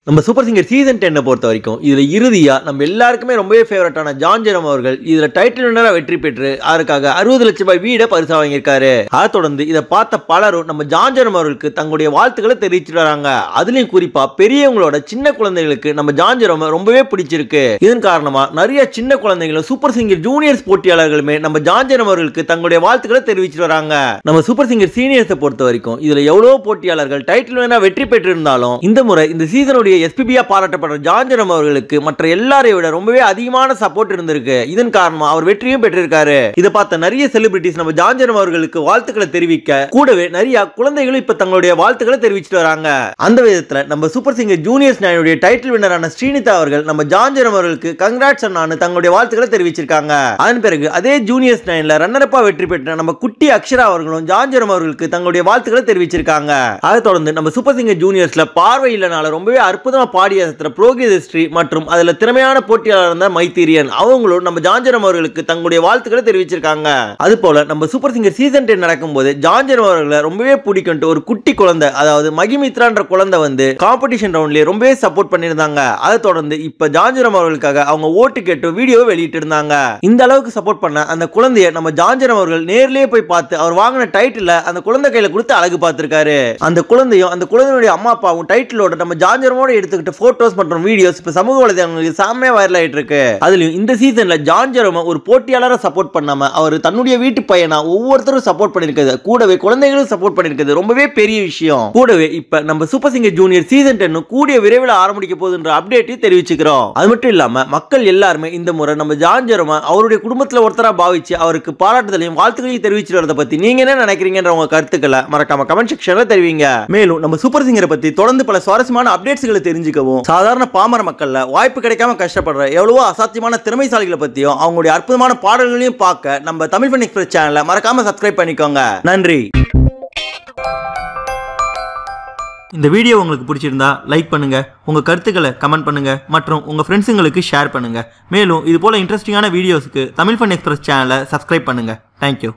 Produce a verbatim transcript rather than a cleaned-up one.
நம்ம super singer season ten பொறுத்த வரைக்கும் இதுல இறுதியா நம்ம எல்லாருக்குமே ரொம்பவே ஃபேவரட்டான ஜான் ஜெரம் அவர்கள் இதுல டைட்டில் வின்னரா வெற்றி பெற்று அதற்காக அறுபது லட்சம் ரூபாய் வீடை பரிசா வாங்கியிருக்காரு. அதை தொடர்ந்து இதை பார்த்த பலரும் நம்ம ஜான் ஜெரம் அவர்களுக்கு தங்களுடைய வாழ்த்துக்களை தெரிவிச்சுட்டு வராங்க. அதுலயும் குறிப்பா பெரியவங்களோட சின்ன குழந்தைகளுக்கு நம்ம ஜான் ஜெரம் ரொம்பவே பிடிச்சிருக்கு. இதன் காரணமா நிறைய சின்ன குழந்தைகளும் சூப்பர் சிங்கர் ஜூனியர்ஸ் போட்டியாளர்களுமே நம்ம ஜான் ஜெரம் அவர்களுக்கு தங்களுடைய வாழ்த்துக்களை தெரிவிச்சுட்டு வராங்க. நம்ம சூப்பர் சிங்கர் சீனியர்ஸை பொறுத்த வரைக்கும் இதுல எவ்வளவு போட்டியாளர்கள் டைட்டில் வின்னரா வெற்றி பெற்று இருந்தாலும் இந்த முறை இந்த சீசனுடைய எஸ்பிபியா பாராட்டப்படுற ஜான் ஜெரம் அவர்களுக்கு மற்ற எல்லாரையும் விட ரொம்பவே அதிகமான சப்போர்ட் இருந்திருக்கு. இதன் காரணமா அவர் வெற்றியும் பெற்றிருக்காரு. இதை பார்த்த நிறைய செலிபிரிட்டிஸ் நம்ம ஜான் ஜெரம் அவர்களுக்கு வாழ்த்துக்களை தெரிவிக்க கூடவே நிறைய குழந்தைகளும் இப்ப தங்களுடைய வாழ்த்துக்களை தெரிவிச்சிட்டு வராங்க. அந்த விதத்துல நம்ம சூப்பர் சிங்கர் ஜூனியர்ஸ் நைனுடைய டைட்டில் வின்னரான ஸ்ரீனிதா அவர்கள் நம்ம ஜான் ஜெரம் அவர்களுக்கு கங்க்ராட்ஸ் அண்ணான்னு தங்களுடைய வாழ்த்துக்களை தெரிவிச்சிருக்காங்க. அதன் பிறகு அதே ஜூனியர்ஸ் நைன்ல ரன்னரப்பா வெற்றி பெற்ற நம்ம குட்டி அக்ஷரா அவர்களும் ஜான் ஜெரம் அவர்களுக்கு தங்களுடைய வாழ்த்துக்களை தெரிவிச்சிருக்காங்க. அதை தொடர்ந்து நம்ம சூப்பர் சிங்கர் ஜூனியர்ஸ்ல பார்வை இல்லனால ரொம்பவே அற்புதமா பாடிய புரோகிதஸ்ரீ மற்றும் அதுல திறமையான போட்டியாளர் இருந்த மைத்தீரியன் அவங்களும் நம்ம ஜான் ஜெரம் அவர்களுக்கு தங்களுடைய வாழ்த்துக்களை தெரிவிச்சிருக்காங்க. அது போல நம்ம சூப்பர் சிங்கர் சீசன் டென் நடக்கும்போது ஜான் ஜெரம் அவர்களை ரொம்பவே பிடிக்கும் ஒரு குட்டி குழந்தை, அதாவது மகிமித்ரான்ற குழந்தை வந்து காம்படிஷன் ரவுண்ட்லயே ரொம்பவே சப்போர்ட் பண்ணியிருந்தாங்க. அதை தொடர்ந்து இப்ப ஜான் ஜெரம் அவர்களுக்காக அவங்க ஓட்டு கேட்டு வீடியோவை வெளியிட்டு இருந்தாங்க. இந்த அளவுக்கு சப்போர்ட் பண்ண அந்த குழந்தைய நம்ம ஜான் ஜெரம் அவர்கள் நேர்லயே போய் பார்த்து அவர் வாங்கின டைட்டில் அந்த குழந்தை கையில கொடுத்து அழகு பார்த்திருக்காரு. அந்த குழந்தையும் அந்த குழந்தையுடைய அம்மா அப்பாவும் டைட்டிலோட நம்ம ஜான் ஜெரமோட எடுத்துக்கிட்டு போட்டோஸ் மற்றும் வீடியோஸ் இப்ப சமூக வலைதளங்களுக்கு செம்மையா வைரல் ஆயிட்டு இருக்கு. அதுலயும் இந்த சீசன்ல ஜான் ஜெரம் ஒரு போட்டியாளரை சப்போர்ட் பண்ணாம அவர் தன்னுடைய வீட்டு பையனா ஒவ்வொருத்தரும் சப்போர்ட் பண்ணிருக்கிறது, கூடவே குழந்தைகளும் சப்போர்ட் பண்ணிருக்கிறது ரொம்பவே பெரிய விஷயம். கூடவே இப்ப நம்ம super singer junior season ten கூடிய விரைவில் ஆரம்பிக்க போகுதுன்ற அப்டேட்டையும் தெரிவிச்சுக்கிறோம். அது மட்டும் இல்லாம மக்கள் எல்லாருமே இந்த முறை நம்ம ஜான் ஜெரம் அவருடைய குடும்பத்துல ஒருத்தரா பாவிச்சு அவருக்கு பாராட்டுதலையும் வாழ்த்துக்களையும் தெரிவிச்சுட்டு வரதை பத்தி நீங்க என்ன நினைக்கிறீங்கன்ற உங்க கருத்துக்களை மறக்காம கமெண்ட் செக்ஷன்ல தெரிவிங்க. மேலும் நம்ம சூப்பர் சிங்கரை பத்தி தொடர்ந்து பல சுவாரஸ்யமான அப்டேட்ஸ்களை தெரிஞ்சுக்கவும் சாதாரண பாமர மக்கள்ல வாய்ப்பு கிடைக்காம கஷ்டப்படுற எவ்வளவோ அசாத்தியமான திறமைசாலிகளை பத்தியும் அவங்களுடைய அற்புதமான பாடல்களையும் பார்க்க நம்ம தமிழ் ஃபன் எக்ஸ்பிரஸ் சேனலை மறக்காம சப்ஸ்கிரைப் பண்ணிக்கோங்க. நன்றி. இந்த வீடியோ உங்களுக்கு பிடிச்சிருந்தா லைக் பண்ணுங்க, உங்க கருத்துக்களை கமெண்ட் பண்ணுங்க மற்றும் உங்க ஃப்ரெண்ட்ஸுங்களுக்கு ஷேர் பண்ணுங்க. மேலும் இது போல இன்ட்ரெஸ்டிங்கான வீடியோஸ்க்கு தமிழ் ஃபன் எக்ஸ்பிரஸ் சேனலை சப்ஸ்கிரைப் பண்ணுங்க. தேங்க்யூ.